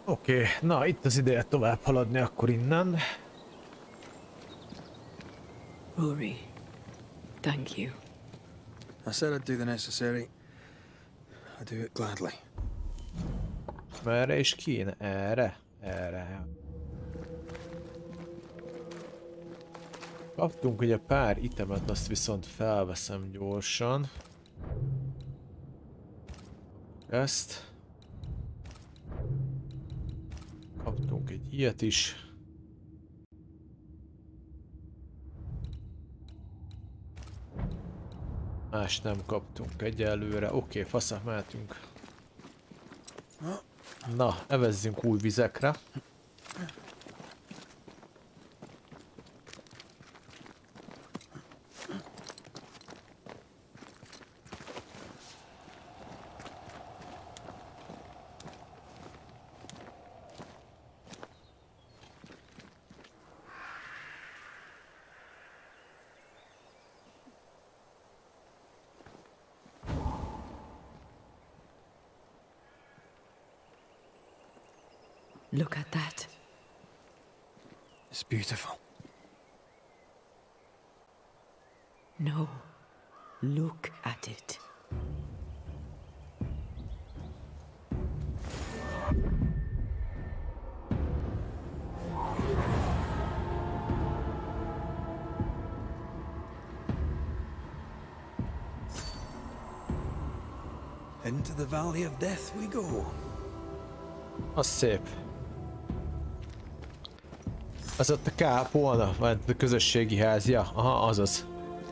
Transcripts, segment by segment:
Oké, na itt az ideje tovább haladni akkor innen. Rory, thank you. I said I'd do the necessary. I do it gladly. Merre is kéne? Erre? Erre. Kaptunk ugye pár itemet, azt viszont felveszem gyorsan. Ezt. Kaptunk egy ilyet is. Más nem kaptunk egyelőre. Oké, faszak, mehetünk. Na, evezzünk új vizekre. Look at that. It's beautiful. No, look at it. Into the Valley of Death we go. Az szép. Az ott a kápolna, vagy a közösségi házja. Aha, azaz.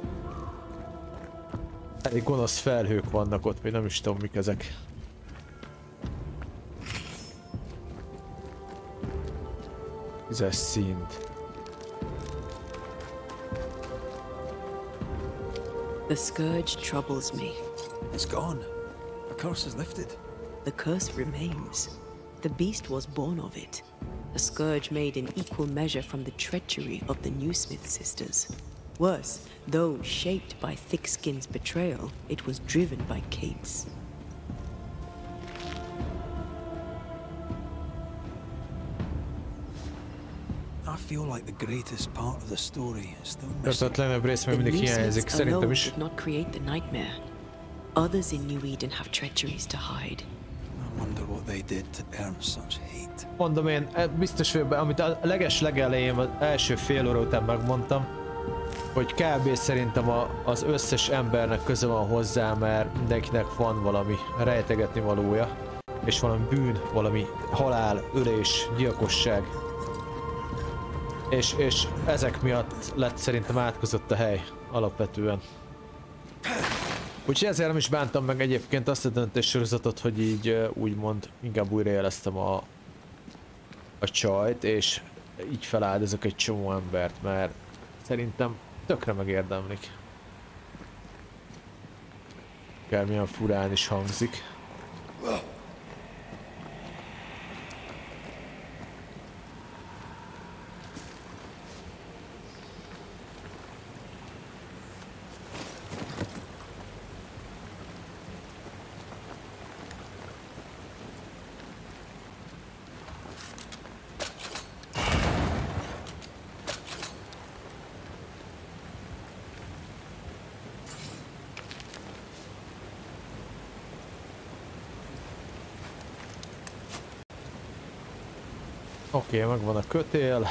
Elég gonosz felhők vannak ott, vagy nem is tudom mik ezek. Tízes szint. The scourge troubles me. It's gone. The curse is lifted. The curse remains. The beast was born of it. A scourge made in equal measure from the treachery of the Newsmith sisters. Worse, though shaped by Thickskin's betrayal, it was driven by Cates. I feel like the greatest part of the story is still missing. Ötletlenebb rész még The mindig hiányzik, Newsmiths szerintem alone is. did not create the nightmare. Others in New Eden have treacheries to hide. I wonder what they did to earn such hate. Mondom én, biztos vagyok be, amit a legelején, az első fél óra után megmondtam, hogy kb. Szerintem az összes embernek köze van hozzá, mert mindenkinek van valami rejtegetni valója, és valami bűn, valami halál, ölés, gyilkosság. És ezek miatt lett szerintem átkozott a hely, alapvetően. Úgyhogy ezért nem is bántam meg egyébként azt a döntéssorozatot, hogy így úgymond inkább újrajeleztem a csajt, és így feláldozok egy csomó embert, mert szerintem tökre megérdemlik. Akármilyen furán is hangzik. Oké, megvan a kötél.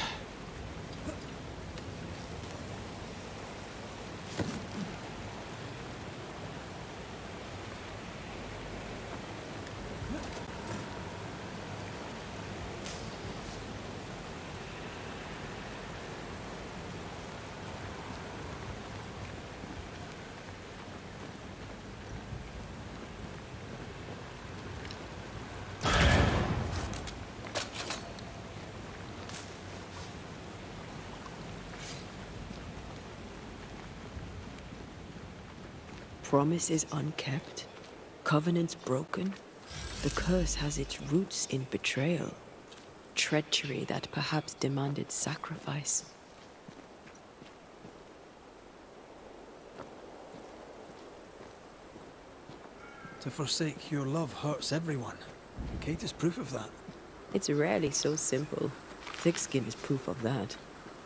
Promises unkept, covenants broken. The curse has its roots in betrayal, treachery that perhaps demanded sacrifice. To forsake your love hurts everyone. Kate is proof of that. It's rarely so simple. Thick skin is proof of that.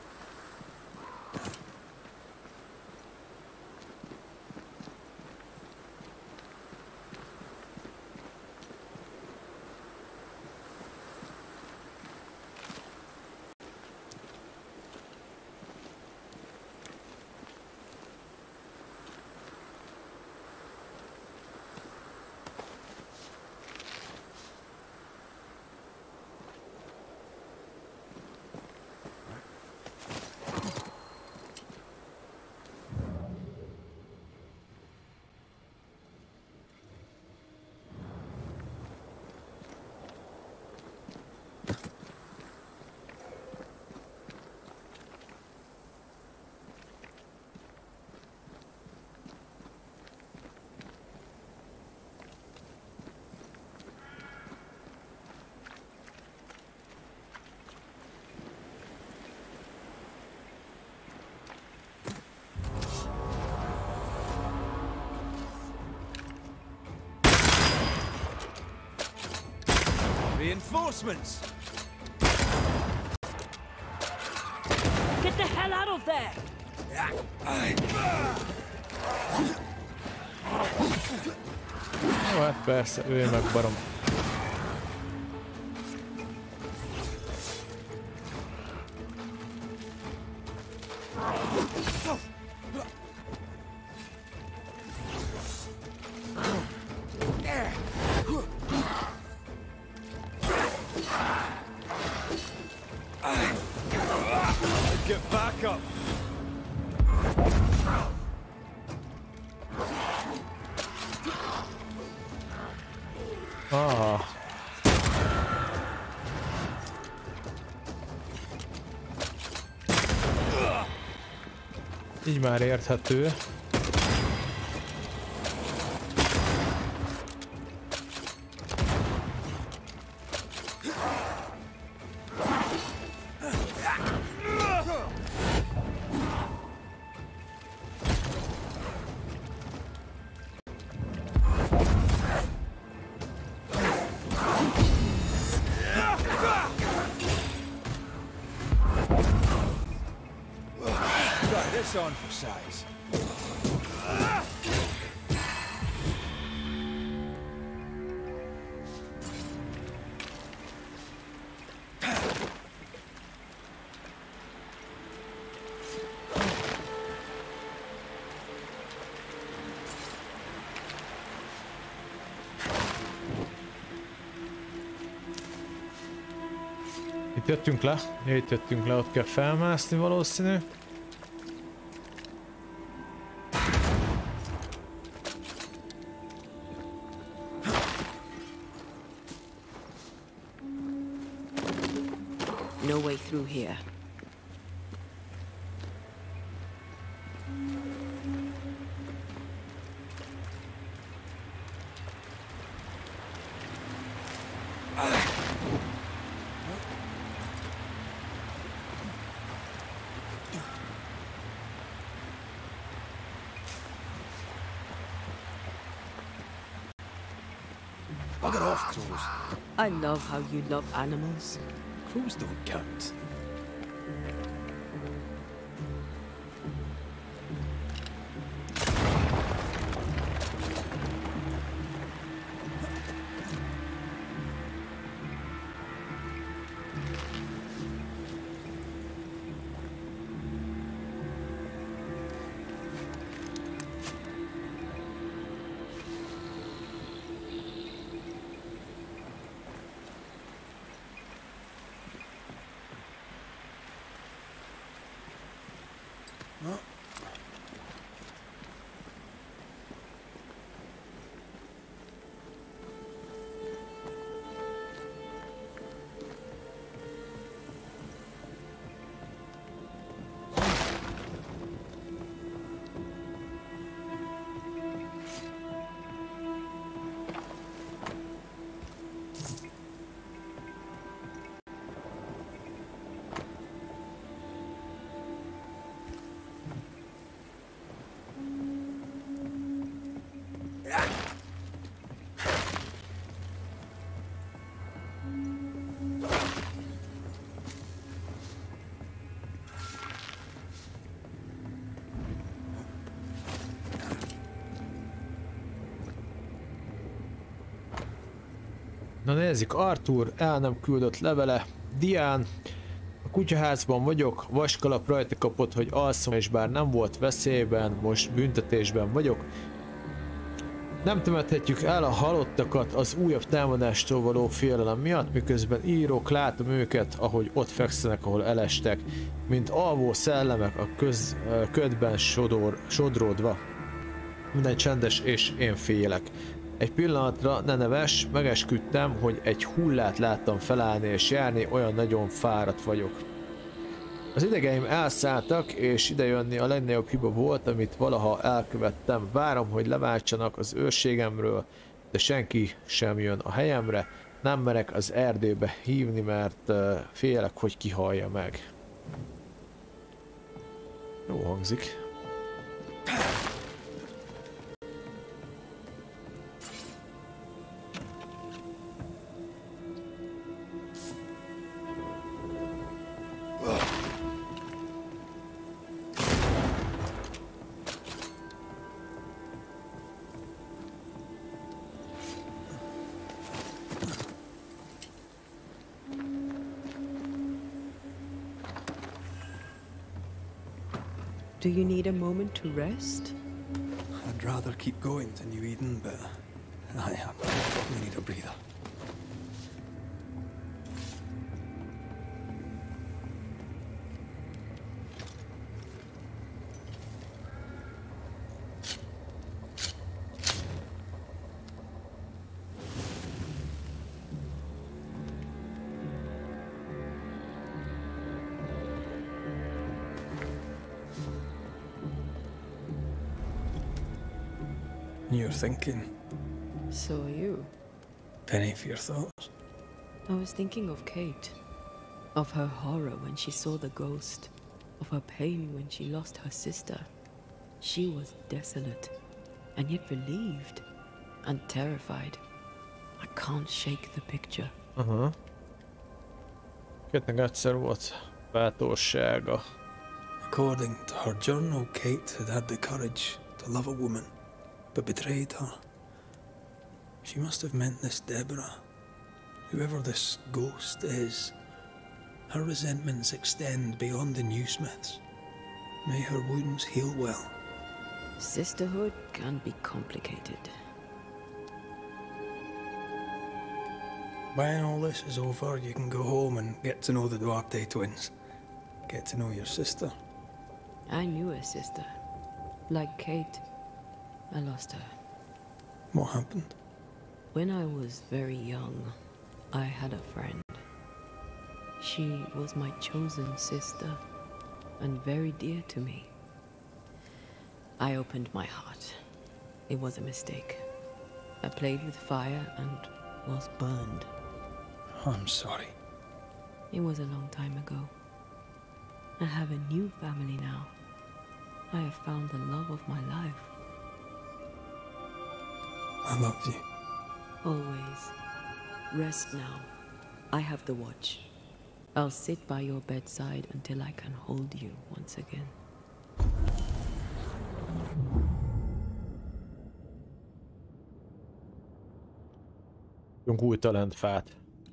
Reinforcements! Get the hell out of there! Jó, hát persze, ő meg barom. Get back up! Ah. Így már érthető. Try this on for size. Itt jöttünk le, itt jöttünk le, ott kell felmászni valószínű. No way through here. Bugger off, Crows. I love how you love animals. Crows don't count. Na nézzük, Arthur el nem küldött levele. Diane, a kutyaházban vagyok, vaskalap rajta kapott, hogy alszom, és bár nem volt veszélyben, most büntetésben vagyok. Nem temethetjük el a halottakat az újabb támadástól való félelem miatt, miközben írok, látom őket, ahogy ott fekszenek, ahol elestek, mint alvó szellemek a ködben sodródva. Minden csendes, és én félek. Egy pillanatra, ne nevess, megesküdtem, hogy egy hullát láttam felállni és járni, olyan nagyon fáradt vagyok. Az idegeim elszálltak, és idejönni a legnagyobb hiba volt, amit valaha elkövettem. Várom, hogy leváltsanak az őrségemről, de senki sem jön a helyemre. Nem merek az erdőbe hívni, mert félek, hogy kihallja meg. Jó hangzik. Do you need a moment to rest? I'd rather keep going to New Eden, but I probably need a breather. You're thinking. So are you. Penny for your thoughts. I was thinking of Kate. Of her horror when she saw the ghost. Of her pain when she lost her sister. She was desolate, and yet relieved, and terrified. I can't shake the picture. Kétnek egyszer volt bátorsága. According to her journal, Kate had the courage to love a woman, but betrayed her. She must have meant this Deborah. Whoever this ghost is, her resentments extend beyond the new smiths. May her wounds heal well. Sisterhood can be complicated. When all this is over, you can go home and get to know the Duarte twins. Get to know your sister. I knew a sister. Like Kate, I lost her. What happened? When I was very young, I had a friend. She was my chosen sister, and very dear to me. I opened my heart. It was a mistake. I played with fire and was burned. I'm sorry. It was a long time ago. I have a new family now. I have found the love of my life. I love you. Always. Rest now. I have the watch. I'll sit by your bedside until I can hold you once again. Új talentfát.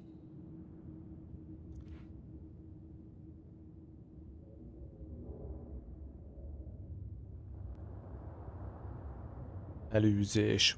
Elűzés.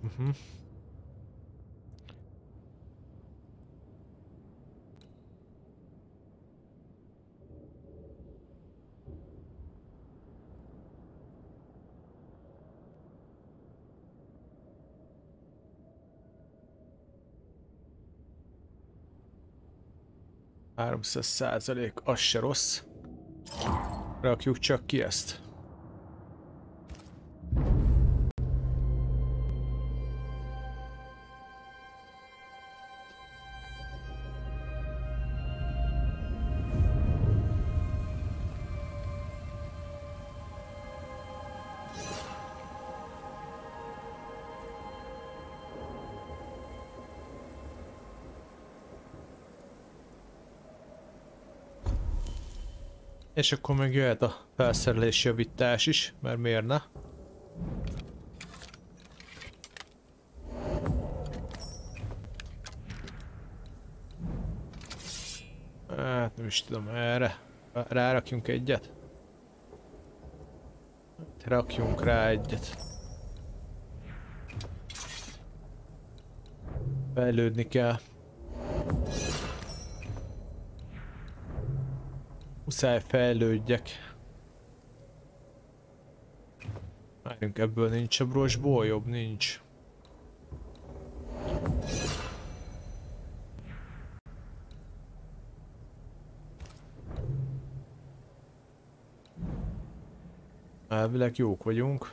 %, az se rossz. Rakjuk csak ki ezt. És akkor meg jöhet a felszerelés javítás is, mert miért ne? Nem is tudom, erre rárakjunk egyet. Rakjunk rá egyet. Fejlődni kell. Muszáj fejlődjek. Várjunk, ebből nincs a brosból, jobb nincs. Elvileg jók vagyunk.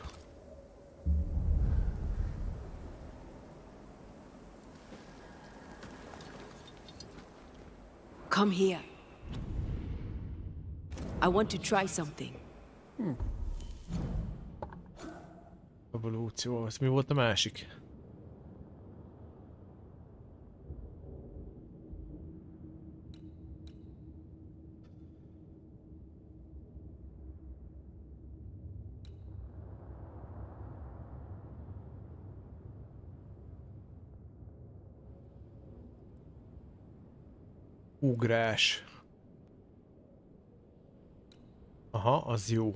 Come here. I want to try something. Evolúció, ez mi volt a másik? Ugrás. Aha, az jó.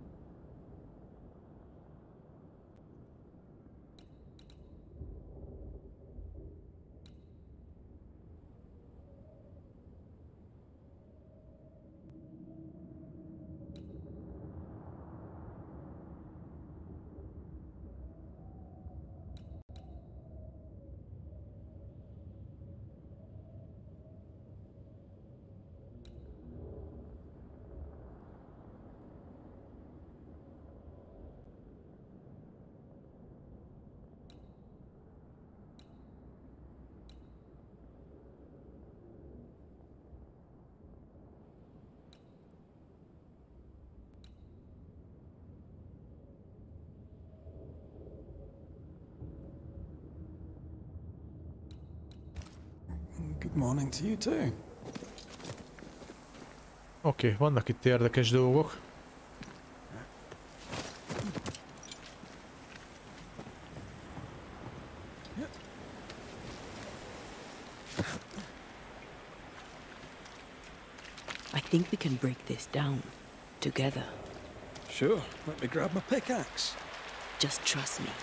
Good morning to you too. Oké, vannak itt érdekes dolgok. I think we can break this down together. Sure, let me grab my pickaxe. Just trust me.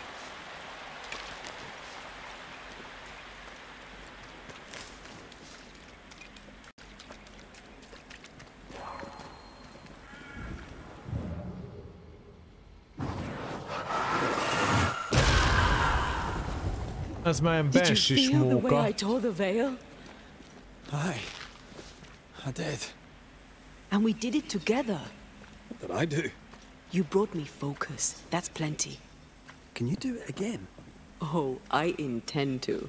Ez már ilyen Did you bensis feel the way móka. I tore the veil? Aye, I did. And we did it together. What did I do? You brought me focus. That's plenty. Can you do it again? Oh, I intend to.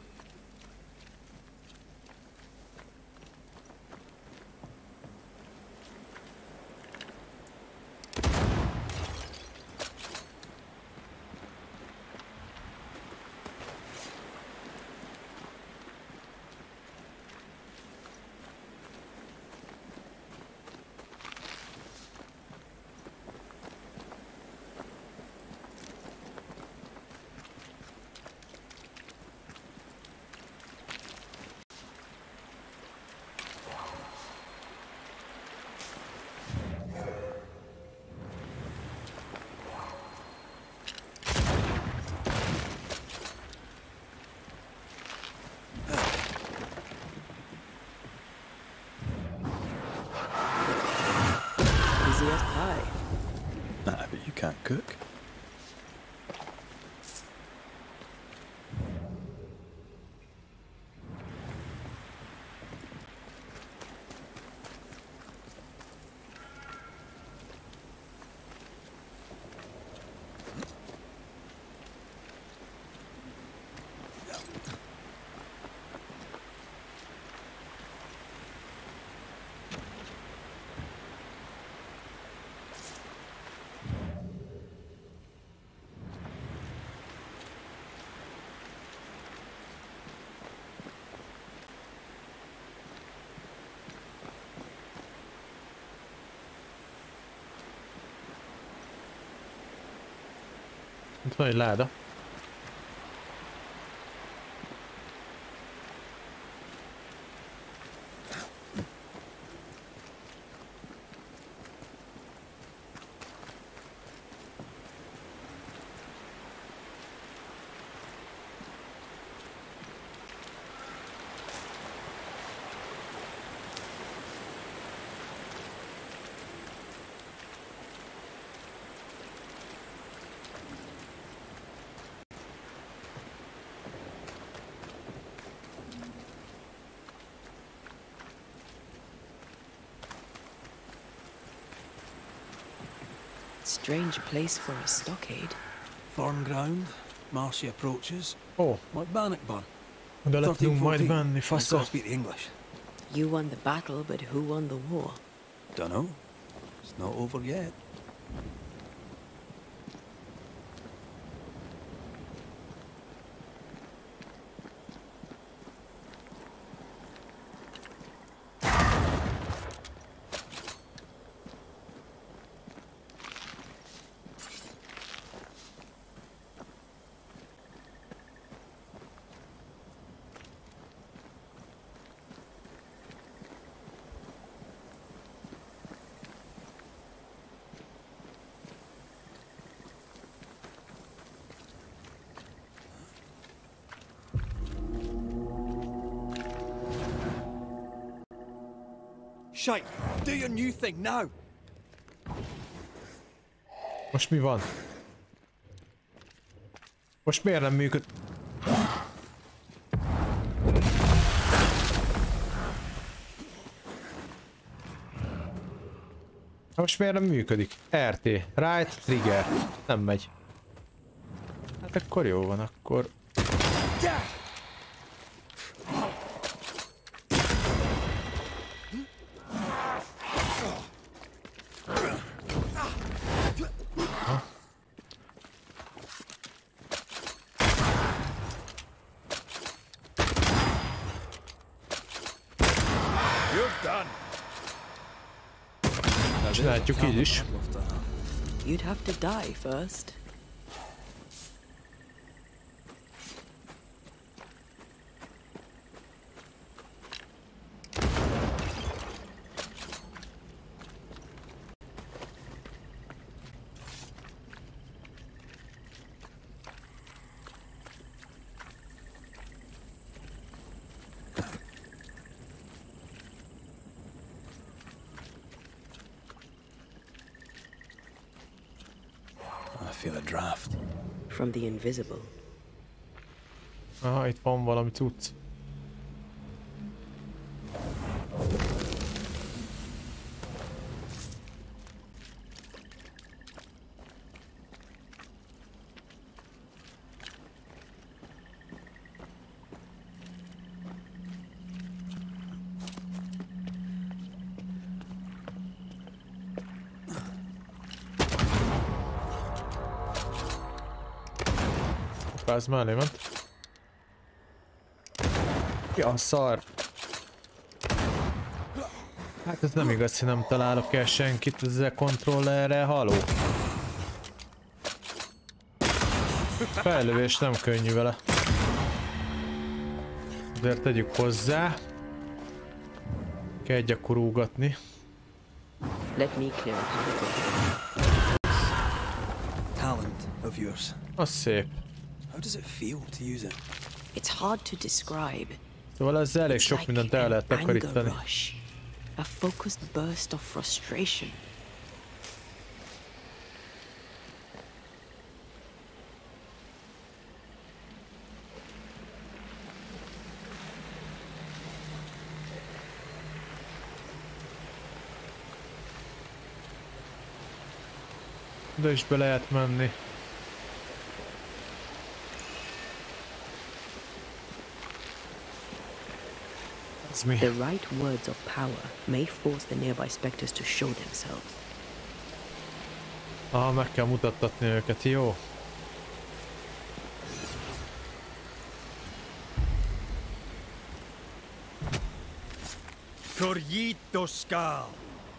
Easy as pie. Nah, but you can't cook. Itt van egy láda. strange place for a stockade. Foreign ground, marshy approaches, Ó, like Bannockburn. oda le tudunk majd 1314. menni, I fasza. speak English. You won the battle, but who won the war? Dunno. It's not over yet. Shite, do your new thing now. Most mi van? Most miért nem működ? Most miért nem működik? RT, right trigger. Nem megy. Hát akkor jó van, akkor... You're done. Csináljuk így is. You'd have to die first. I feel a draft. From the invisible. Aha, itt van valami cucc. Ez mellé ment. Ja, szar. Hát ez nem igaz, hogy nem találok el senkit ezzel kontrollerrel, haló. Fejlővés nem könnyű vele. Azért tegyük hozzá. Kell gyakorolgatni. Let me clear a Talent of yours. Az szép. How does it feel to use it? It's hard to describe. Szóval ezzel elég It's sok like mindent el an lehet anger takarítani. rush, a focused burst of frustration. De is be lehet menni. Ez mi? The right words of power may force the nearby specters to show themselves. Aha, meg kell mutattatni őket, jó? Corrito Skal.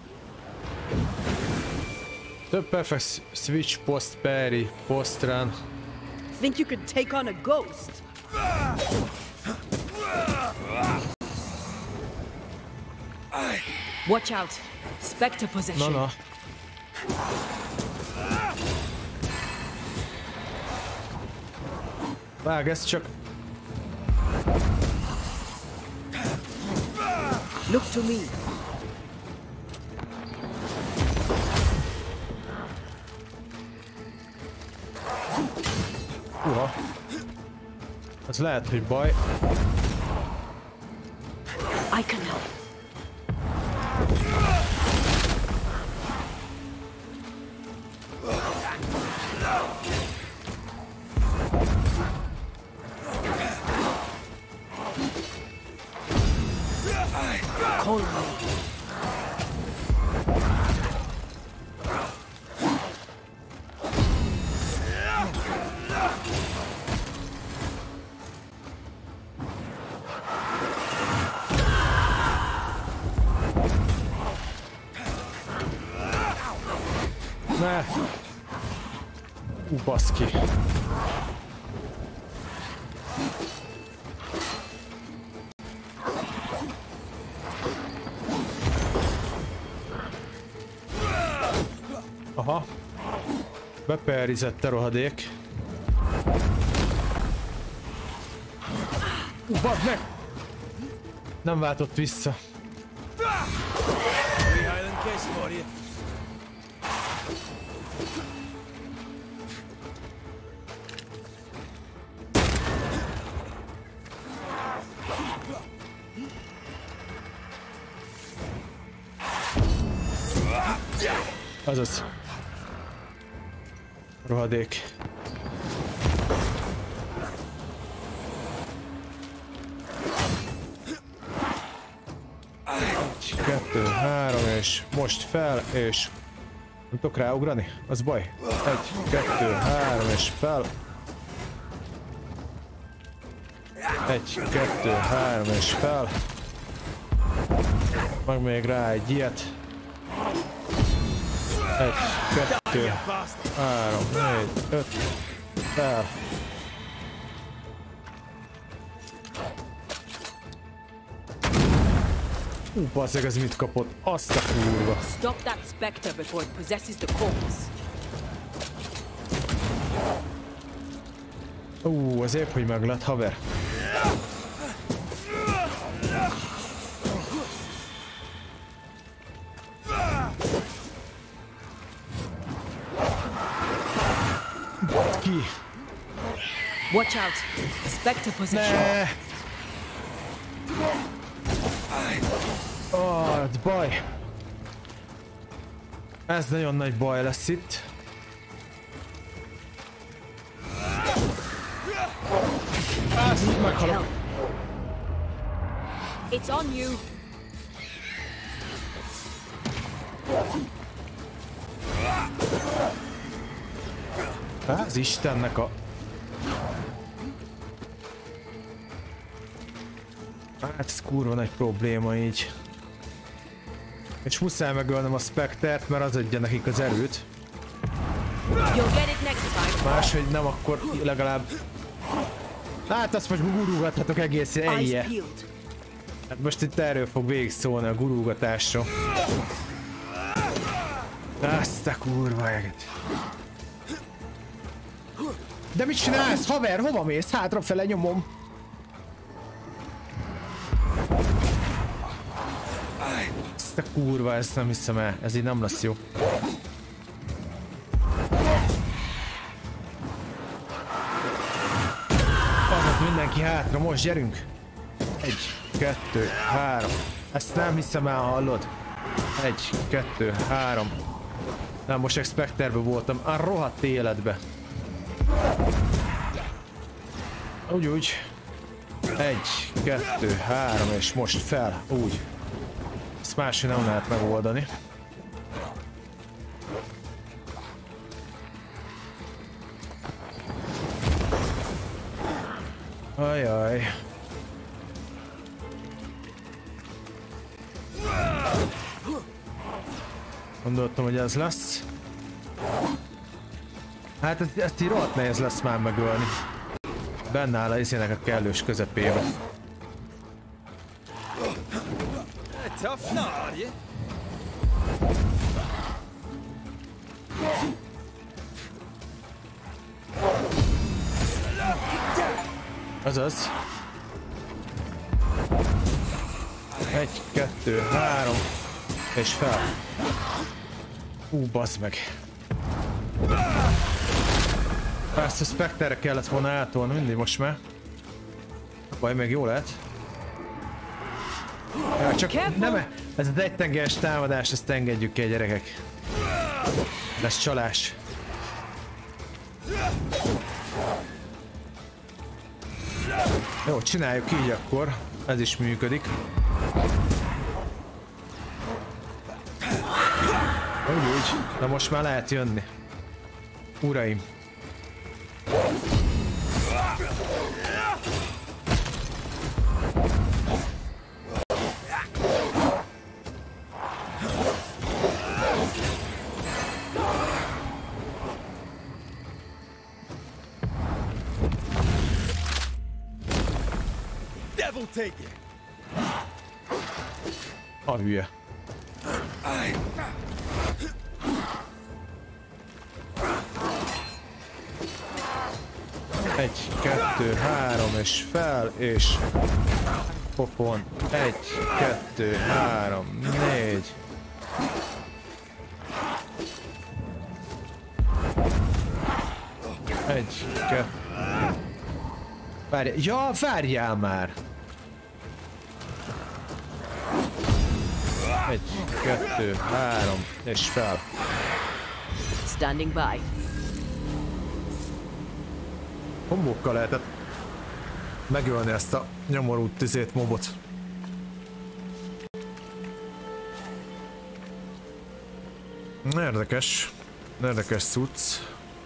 Több perfect switch post parry, post run. Think you could take on a ghost? Watch out! Spectre possession. Na. Vág, ez csak... Look to me. Uha. Ez lehet, hogy baj. I can help. Call me. Ne! Baszki. Aha. Beperizett a rohadék. Bazd meg! Nem váltott vissza. Highland case for you. Azaz. Rohadék. Egy, kettő, három, és most fel, és nem tudok ráugrani? Az baj. Egy, kettő, három, és fel. Egy, kettő, három, és fel. Meg még rá egy ilyet. Egy, kettő, három, négy, öt, fel. Bazzeg, ez mit kapott? Azt a kurva. Stop that spectre before it possesses the corpse. Az épp, hogy meg lett, haver. Ki? Watch out! Spectre possession. Ne! Ez baj. Ez nagyon nagy baj lesz itt. Ezt meghalok. It's on you. Az Istennek a... Hát ez kurva nagy probléma így. És muszáj megölnöm a Spectert, mert az adja nekik az erőt. You'll get it next time. Máshogy nem, akkor legalább... Hát azt most gurulgathatok egész Eyes ennyi. peeled. Hát most itt erről fog végig szólni a gurulgatásról. Azt a kurva eget. De mit csinálsz, haver? Hova mész? Hátrafele nyomom. Ezt a kurva, ezt nem hiszem el. Ez így nem lesz jó. Azok mindenki hátra, most gyerünk. Egy, kettő, három. Ezt nem hiszem el, hallod? Egy, kettő, három. Nem, most Specterbe voltam. A rohadt életbe. Úgy. Egy, kettő, három, és most fel. Úgy. Ezt máshogy nem lehet megoldani. Ajaj. Gondoltam, hogy ez lesz. Hát ezt így rohadt nehéz lesz már megölni. Benne áll a izének a kellős közepébe. Tough nut, are you? Azaz. Egy, kettő, három. És fel. Bazd meg. Ezt a Specterre kellett volna átolni, mindig most már. Vagy még jó lehet. Ja, csak nem, ez az egytengeres támadás, ezt engedjük ki, gyerekek. Ez csalás. Jó, csináljuk így akkor. Ez is működik. Úgy. Na most már lehet jönni. Uraim. Devil take it. A hülye. Egy, kettő, három, és fel, és popon. Egy, kettő, három, négy. Egy, kettő. Várjál, ja, várjál már! Egy, kettő, három, és fel. Standing by. Kombókkal lehetett megölni ezt a nyomorult tizét mobot. Érdekes. Érdekes cucc.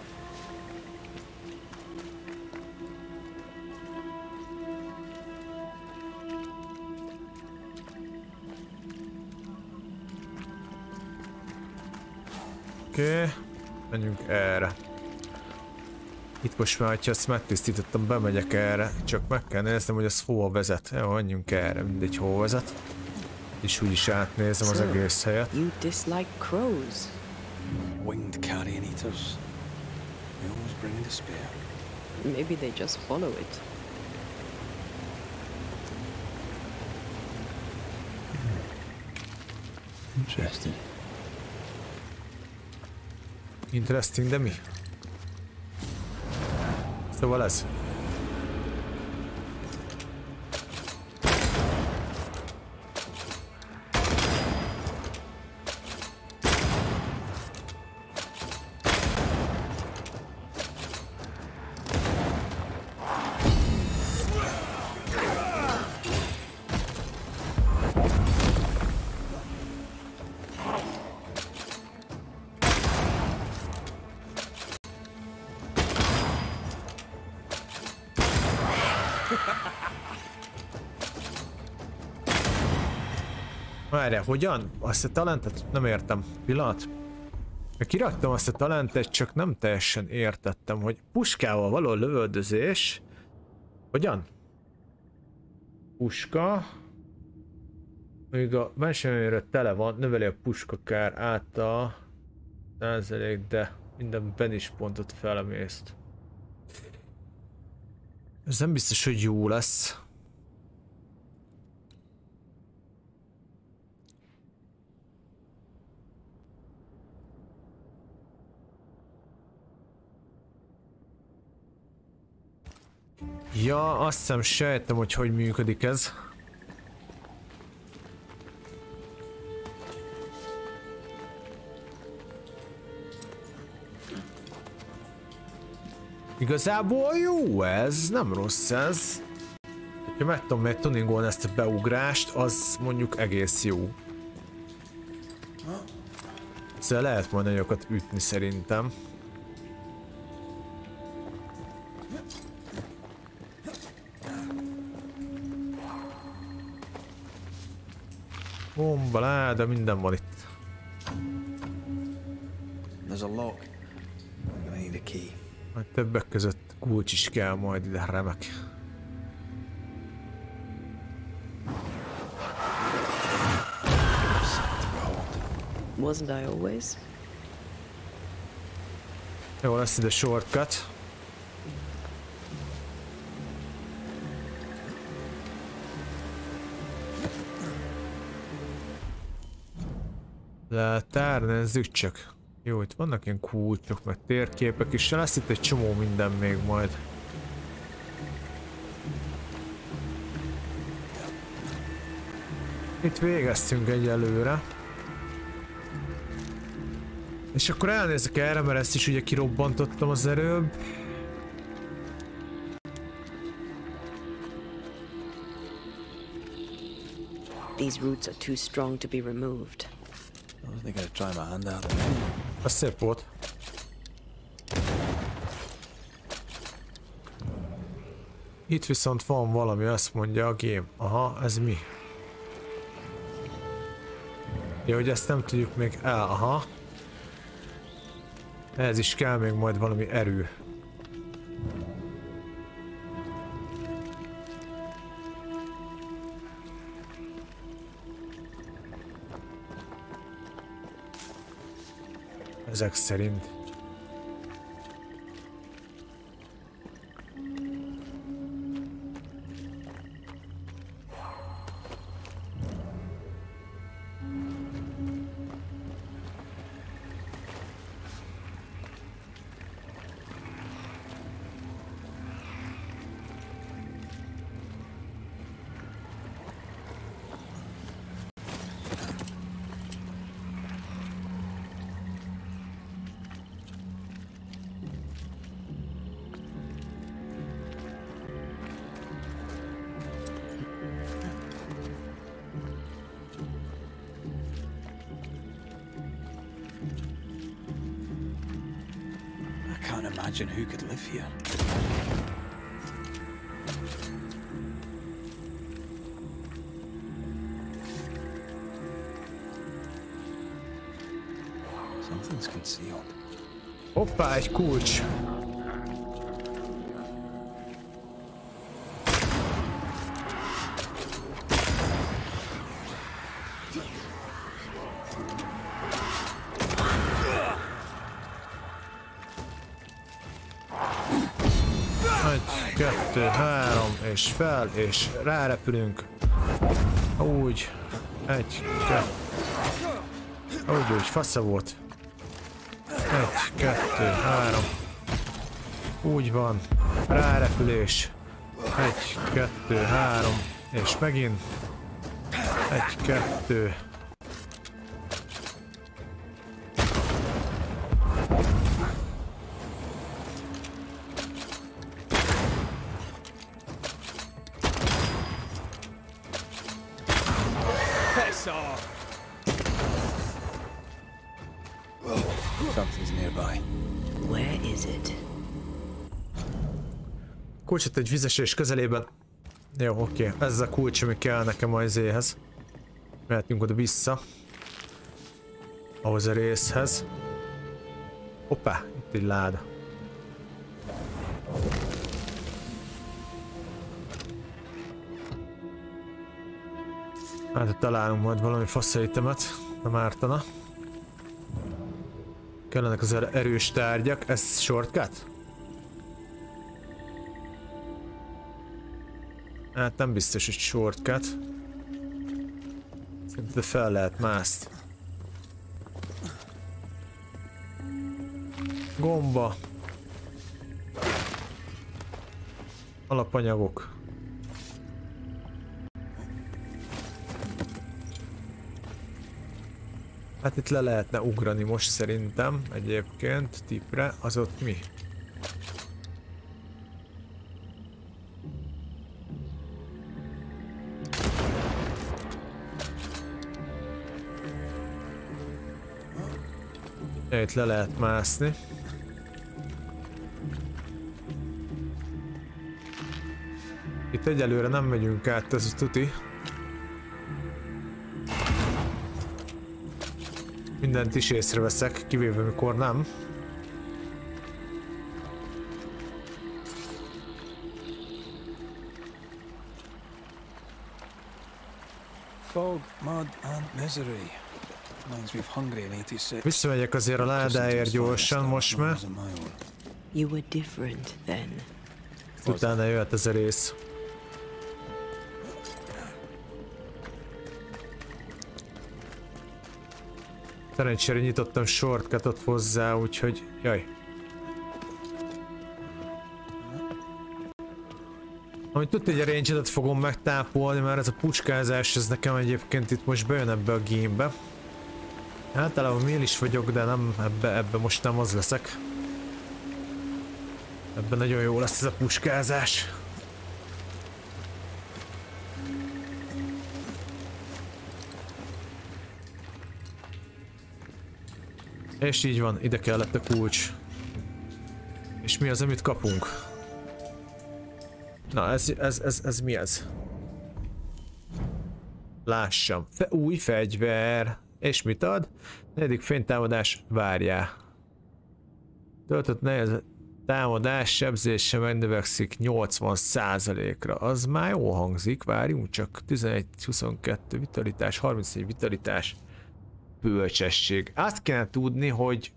Oké, menjünk erre. Itt most már, ha ezt megtisztítottam, bemegyek erre, csak meg kell néznem, hogy ez hova vezet. Jó, menjünk erre, mindegy hova vezet. És úgyis átnézem az egész helyet. You dislike crows. Winged carrion eaters. They always bring despair. Maybe they just follow it. Interesting. Interesting, de mi? Szóval ez. Várjál, hogyan? Azt a talentet nem értem. Pillanat. Kiraktam azt a talentet, csak nem teljesen értettem, hogy puskával való lövöldözés. Hogyan? Puska. Még a versenyre tele van, növeli a puskakár által százalék, de mindenben is pontot felemészt. Ez nem biztos, hogy jó lesz. Ja, azt hiszem sejtem, hogy hogy működik ez. Igazából jó ez, nem rossz ez. Ha meg tudom még tuningolni ezt a beugrást, az mondjuk egész jó. Szóval lehet majd nagyokat ütni szerintem. Bomba, láda, minden van itt. There's a lock. I'm gonna need a key. Majd többek között kulcs is kell majd ide, remek. Wasn't I always? Jó, lesz ide shortcut. Letár, nézzük csak. Jó, itt vannak ilyen kulcsok, meg térképek is, lesz itt egy csomó minden még majd. Itt végeztünk egyelőre. És akkor elnézek erre, mert ezt is ugye kirobbantottam az előbb. These roots are too strong to be removed. I wasn't gonna try my hand out there. Ez szép volt. Itt viszont van valami, azt mondja a game. Aha, ez mi? Jó, hogy ezt nem tudjuk még el. Aha. Ez is kell még majd valami erő. Ezek szerint. I can't imagine who could live here. Something's concealed. Hoppá, egy kulcs. Egy, kettő, három, és fel, és rárepülünk. Úgy. Egy, kettő. Úgy, fasza volt. Egy, kettő, három. Úgy van. Rárepülés. Egy, kettő, három. És megint. Egy, kettő. Something's nearby. Where is it? Kulcsot egy vizesés közelében. Jó, oké. Ez a kulcs, ami kell nekem az izéhez. Mehetünk oda vissza. Ahhoz a részhez. Hoppá, itt egy láda. Hát találunk majd valami faszétemet, nem ártana. Kellenek az erős tárgyak, ez shortcut? Hát nem biztos, hogy shortcut. Szerintem fel lehet mászni. Gomba. Alapanyagok. Hát itt le lehetne ugrani most szerintem, egyébként, tipre, az ott mi? Itt le lehet mászni. Itt egyelőre nem megyünk át, ez a tuti. Mindent is észreveszek, kivéve mikor nem. Fog, mud and misery. Reminds me of Hungary in 86. Visszamegyek azért a ládáért gyorsan most már. You were different then. Utána jöhet ez a rész. Szerencsére nyitottam shortcutot hozzá, úgyhogy... Jaj. Amit tudod, egy range-edet fogom megtápolni, mert ez a puskázás, ez nekem egyébként itt most bejön ebbe a gamebe. Általában mél is vagyok, de nem ebbe most nem az leszek. Ebben nagyon jó lesz ez a puskázás. És így van, ide kellett a kulcs. És mi az, amit kapunk? Na, ez mi ez? Lássam. Új fegyver. És mit ad? Negyedik fénytámadás, várjál. Töltött nehéz támadás sebzése megnövekszik 80%-ra. Az már jól hangzik, várjunk csak. 11-22 vitalitás, 34 vitalitás. Bölcsesség. Azt kéne tudni, hogy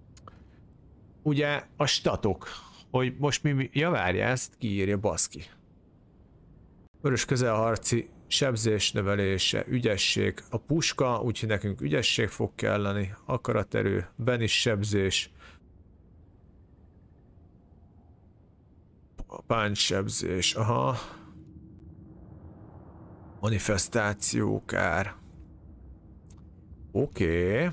ugye a statok, hogy most mi ja, várjál, ezt kiírja, baszki. Vörös közelharci sebzés növelése, ügyesség, a puska, úgyhogy nekünk ügyesség fog kelleni, akaraterő, benis sebzés, punch sebzés, aha. Manifestációkár. Oké.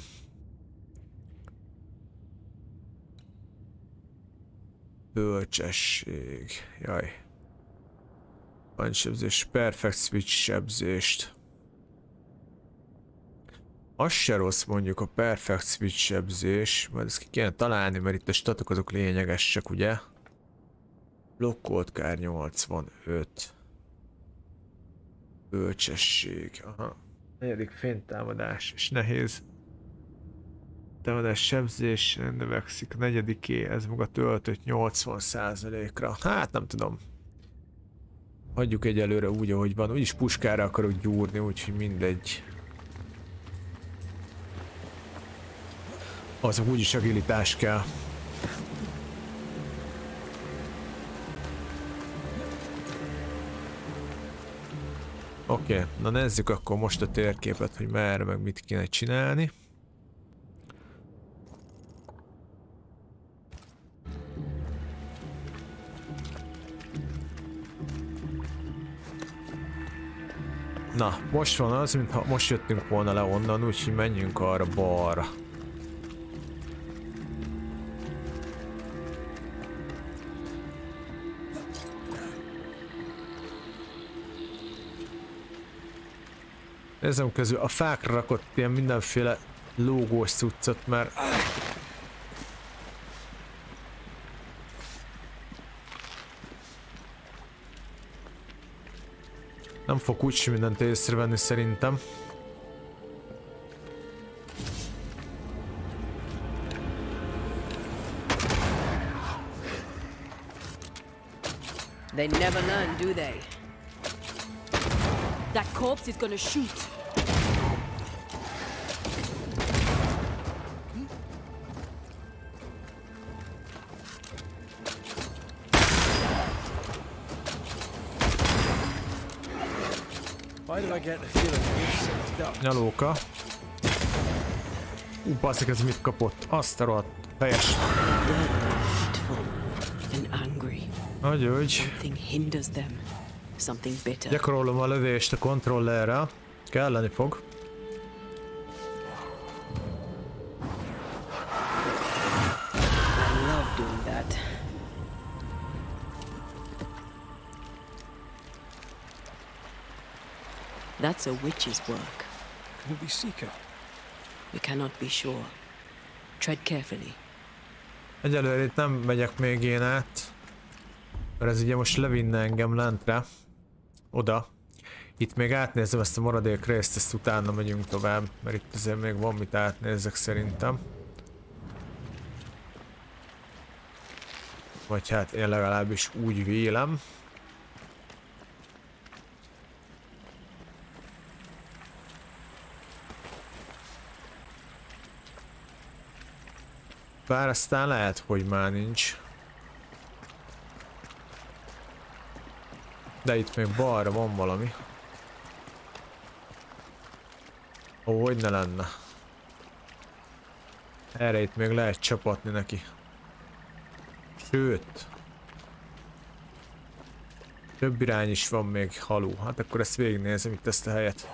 Bölcsesség. Jaj. Punch sebzés, perfect switch sebzést. Az se rossz mondjuk a perfect switch sebzés, majd ezt ki kéne találni, mert itt a statok azok lényegesek, ugye? Blokkolt kár 85. Bölcsesség, aha. Negyedik fénytámadás, és nehéz. Támadás sebzés növekszik, negyediké, ez maga töltött 80%-ra. Hát nem tudom. Hagyjuk egyelőre úgy, ahogy van. Úgyis puskára akarok gyúrni, úgyhogy mindegy. Azok úgyis agilitás kell. Oké, na nézzük akkor most a térképet, hogy merre meg mit kéne csinálni. Na, most van az, mintha most jöttünk volna le onnan, úgyhogy menjünk arra balra. Nézzem közül, a fákra rakott ilyen mindenféle lógós cuccot, mert... nem fog úgyse mindent észrevenni szerintem. They never learn, do they? That corpse is gonna shoot. Why do I get the feeling you're set up? Nyalóka. Basszik, ez mit kapott? Azt a rohadt fejes. Agyúgy. Gyakorolom a lövést a kontrollerrel. Kelleni fog. That's a witch's work. Could it be Seeker? We cannot be sure. Tread carefully. Egyelőre itt nem megyek még én át. Mert ez ugye most levinne engem lentre. Oda. Itt még átnézem ezt a maradék részt, ezt utána megyünk tovább. Mert itt azért még van mit átnézzek szerintem. Vagy hát én legalábbis úgy vélem. Bár aztán lehet, hogy már nincs. De itt még balra van valami. Ó, hogy ne lenne. Erre itt még lehet csapatni neki. Sőt. Több irány is van még haló. Hát akkor ezt végignézem itt ezt a helyet.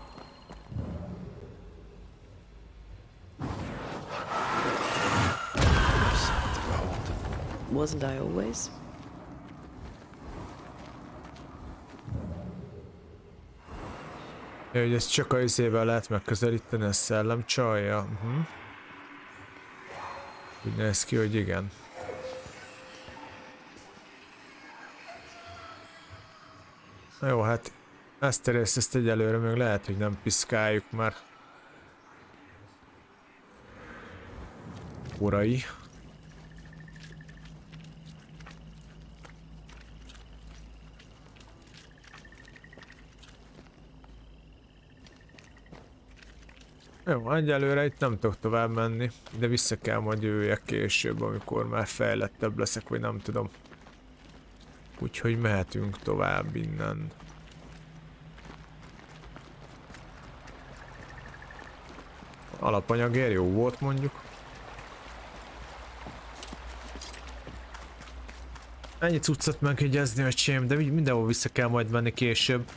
Wasn't I always? Ja, hogy ezt csak a izével lehet megközelíteni, a szellem csalja. Úgy néz ki, hogy igen. Na jó, hát ezt a részt, ezt egyelőre még lehet, hogy nem piszkáljuk, mert korai. Jó, egyelőre itt nem tudok tovább menni, de vissza kell majd jöjjek később, amikor már fejlettebb leszek, vagy nem tudom. Úgyhogy mehetünk tovább innen. Alapanyagért jó volt mondjuk. Ennyi cuccot megjegyezni, öcsém, de mindenhol vissza kell majd menni később.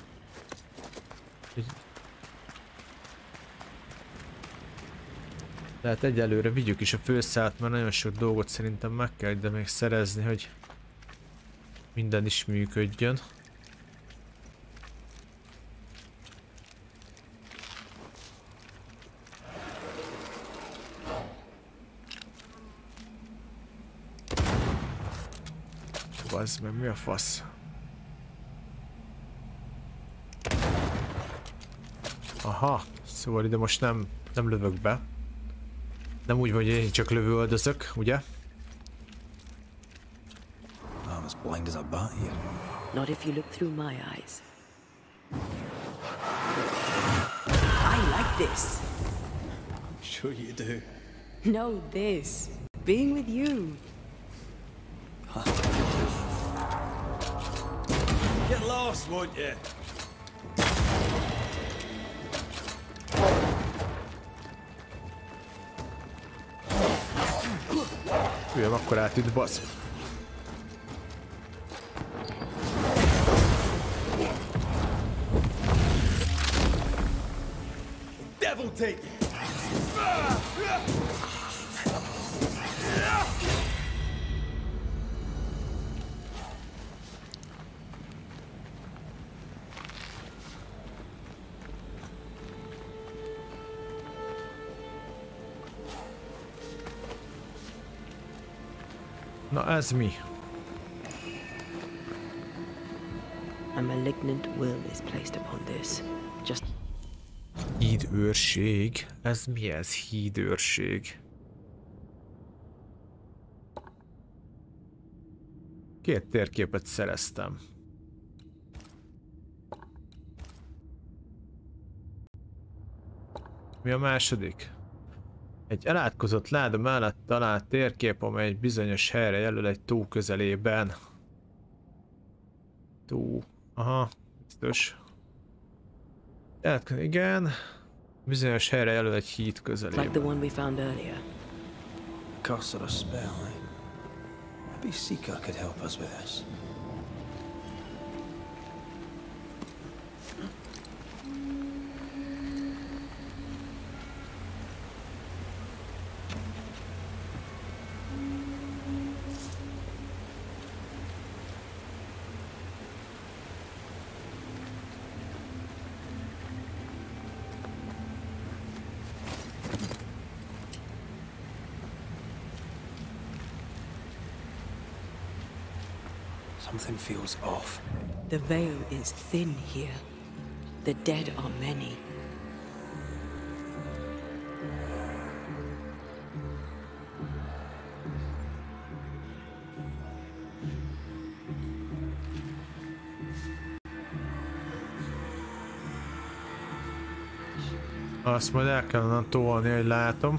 Tehát egyelőre vigyük is a főszállat, mert nagyon sok dolgot szerintem meg kell ide még szerezni, hogy minden is működjön. Bazd meg, mi a fasz? Aha, szóval ide most nem lövök be. Nem úgy, hogy én csak lövöldözök, ugye? I'm as blind as a bat here. Not if you look through my eyes. I like this. Sure you do. No, this. Being with you. Get lost, won't you? Üljön akkor át itt, basz. Devil take it! Na ez mi? A malignant will is placed upon this. Just Hídőrség? Ez mi ez? Hídőrség? Két térképet szereztem. Mi a második? Egy elátkozott láda mellett talált térkép, amely egy bizonyos helyre jelöl egy tó közelében. Tó. Aha, biztos. Igen. Bizonyos helyre jelöl egy híd like the közelében. one we found earlier. Curse or a spell, eh? Maybe Seeker could help us with this. Something feels off. The veil is thin here. The dead are many. Azt majd el kellene tolni, hogy látom.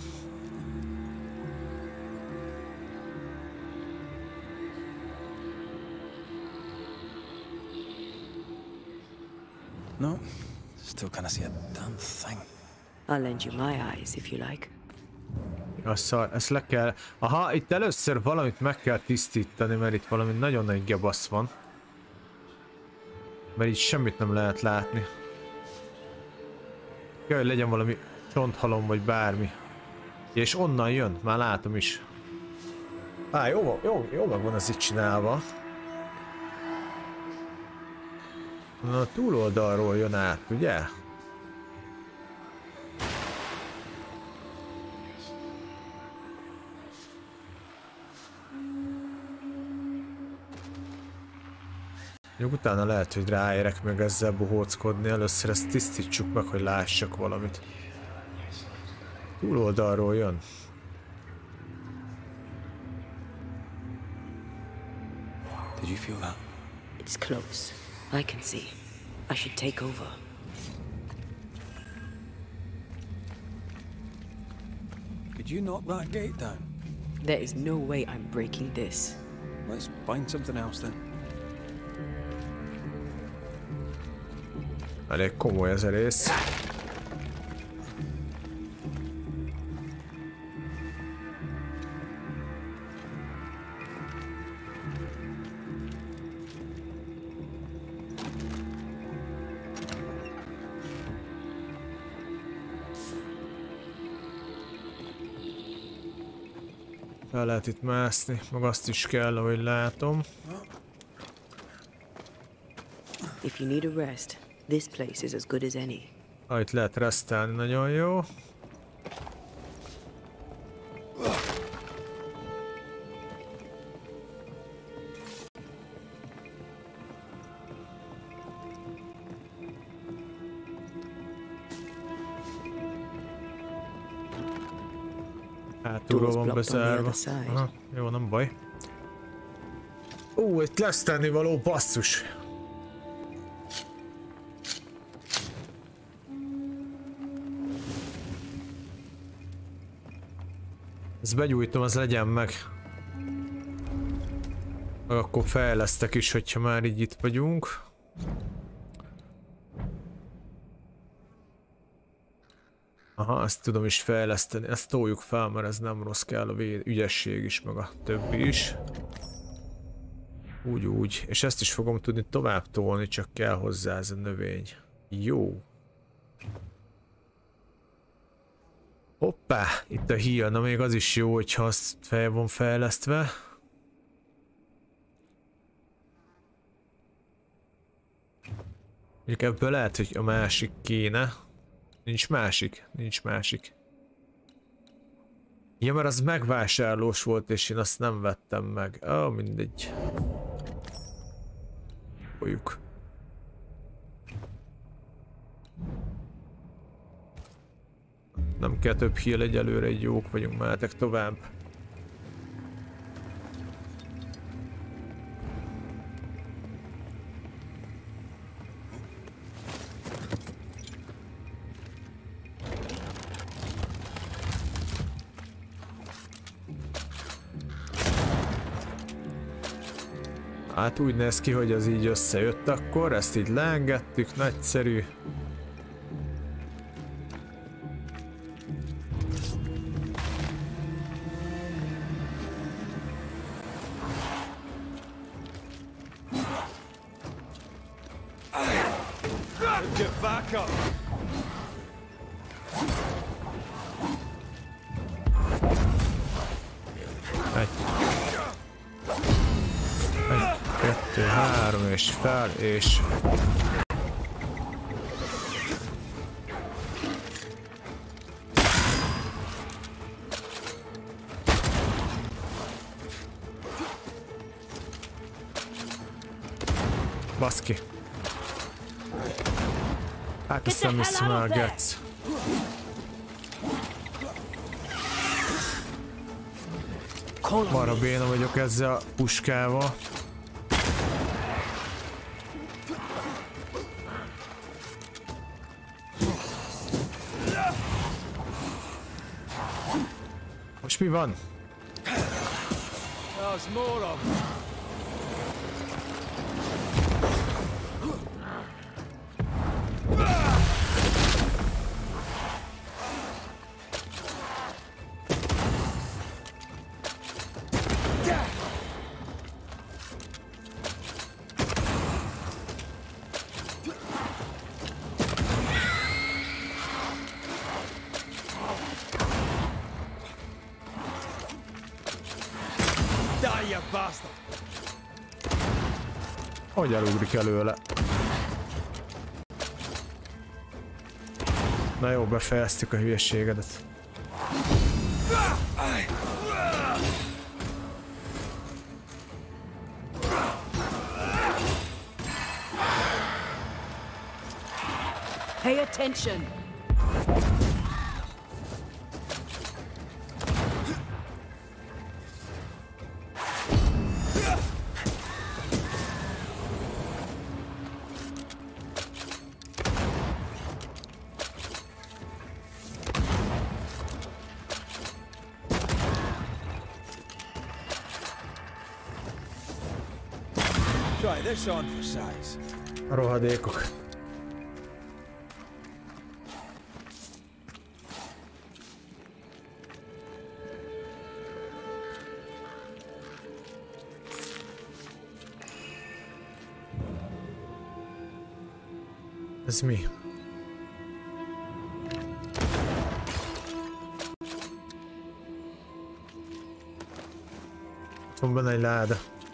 No, still can't see a damn thing. I'll lend you my eyes if you like. Ezt le kell... Aha, itt először valamit meg kell tisztítani, mert itt valami nagyon nagy gebasz van. Mert itt semmit nem lehet látni. Kell, hogy legyen valami csonthalom vagy bármi. És onnan jön, már látom is. Á, jó meg van ez itt csinálva. Na, a túloldalról jön át, ugye? Utána lehet, hogy ráérek meg ezzel bohóckodni, először ezt tisztítsuk meg, hogy lássak valamit. Túloldalról jön. Did you feel that? It's close. I can see. I should take over. Could you knock that gate down? There is no way I'm breaking this. Let's find something else then. Elég komoly ez a rész. Fel lehet itt mászni, meg azt is kell, ahogy látom. If you need a rest, this place is as good as any. Itt lehet resztálni, nagyon jó. Hátulról van bezárva. Aha, jó, nem baj. Itt lesz tennivaló, basszus. Ezt begyújtom, az legyen meg. Meg akkor fejlesztek is, hogyha már így itt vagyunk. Aha, ezt tudom is fejleszteni. Ezt toljuk fel, mert ez nem rossz, kell a ügyesség is, meg a többi is. Úgy. És ezt is fogom tudni tovább tolni, csak kell hozzá ez a növény. Jó. Hoppá, itt a heal, na még az is jó, hogyha azt fel van fejlesztve. Mondjuk ebből lehet, hogy a másik kéne. Nincs másik. Ja, mert az megvásárlós volt, és én azt nem vettem meg. Mindegy. Folyjuk. Nem kell több heal egyelőre, egy jók vagyunk, mehetek tovább. Hát úgy néz ki, hogy az így összejött akkor, ezt így leengedtük, nagyszerű. Get back up! Egy, kettő, három, és fel, és... Baszki. Hát ezt nem hiszem el, Getsz. Marha béna vagyok ezzel a puskával. Most mi van? There's more of them. Hogy elugrik előle? Na jó, befejeztük a hülyeségedet. Pay attention. Try this on for size. Rohadékok. Ez mi? Van benne egy láda.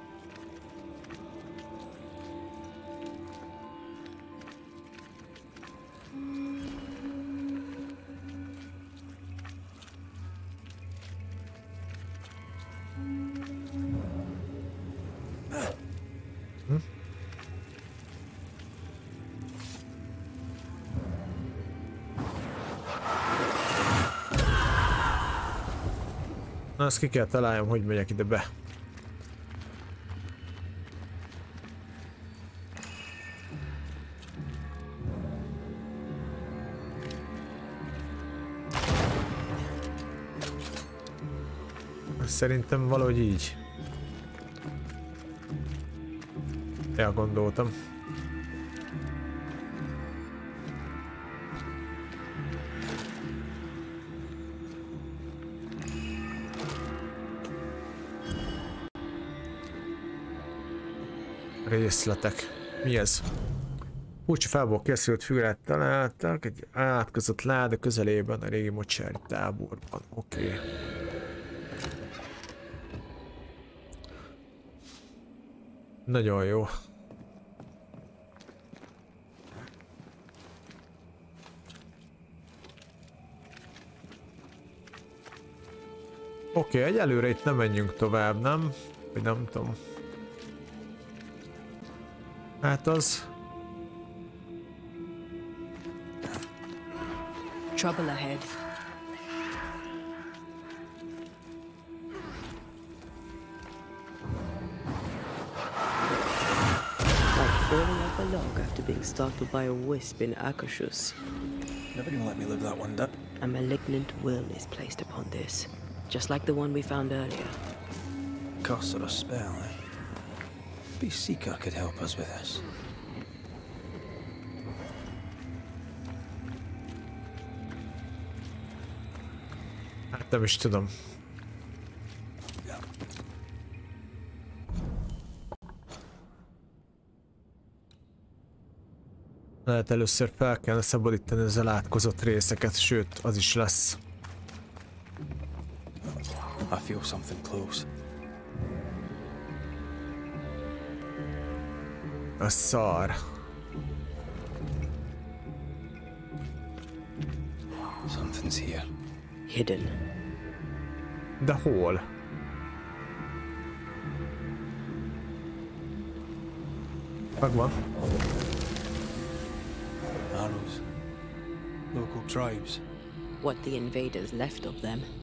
Na, azt ki kell találjam, hogy megyek ide be. Szerintem valahogy így. Elgondoltam. Részletek. Mi ez? Furcsa fából készült fűrát találtak egy átkozott láda közelében a régi mocsári táborban. Oké. Nagyon jó. Oké, egyelőre itt nem menjünk tovább, nem? Vagy nem tudom. Hát az... Trouble ahead. Like falling off a log after being startled by a wisp in Akashus. Never gonna let me live that one, Dad. A malignant will is placed upon this, just like the one we found earlier. Curse or a spell, eh? Maybe Sika could help us with this. Hát nem is tudom. Lehet először fel kellene szabadítani az elátkozott részeket, sőt, az is lesz. I feel something close. A szar. Something's here. Hidden. De hol? Megvan. Arrows. Local tribes. What the invaders left of them.